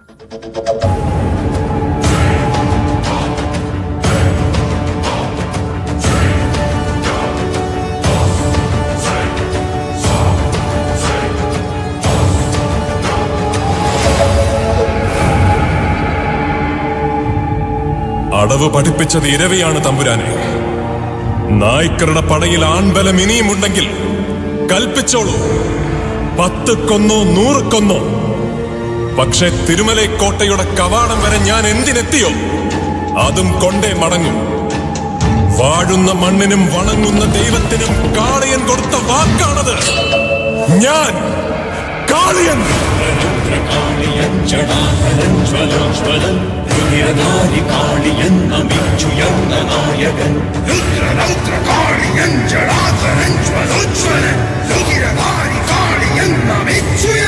അടവ് പഠിപ്പിച്ചത് ഇരവിയാണ് തമ്പുരാനെ. നായ്ക്കരുടെ പടയിൽ ആൺബലം ഇനിയുമുണ്ടെങ്കിൽ കൽപ്പിച്ചോളൂ, 10 കൊന്നോ 100 കൊന്നോ. പക്ഷെ തിരുമലൈ കോട്ടയുടെ കവാടം വരെ ഞാൻ എന്തിനെത്തിയോ അതും കൊണ്ടേ മടങ്ങും. വാഴുന്ന മണ്ണിനും വണങ്ങുന്ന ദൈവത്തിനും കാളിയൻ കൊടുത്ത വാക്കാണത്. ഞാൻ കാളിയൻ. കാളിയൻ നമിച്ചുയർന്ന നായകൻ. കാളിയൻ ജടാധരൻ ജ്വലോജ്വലൻ. കാളിയൻ നമിച്ചു